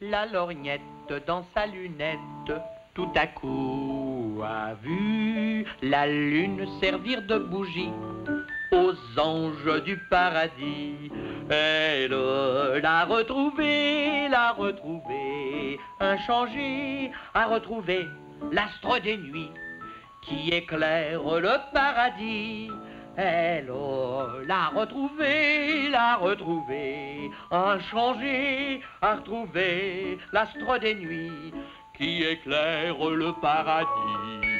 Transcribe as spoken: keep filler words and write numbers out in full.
la lorgnette dans sa lunette, tout à coup a vu la lune servir de bougie aux anges du paradis. Elle l'a retrouvé, l'a retrouvé, inchangé, a retrouvé l'astre des nuits qui éclaire le paradis. Elle l'a retrouvé, l'a retrouvé, inchangé, a retrouvé l'astre des nuits qui éclaire le paradis.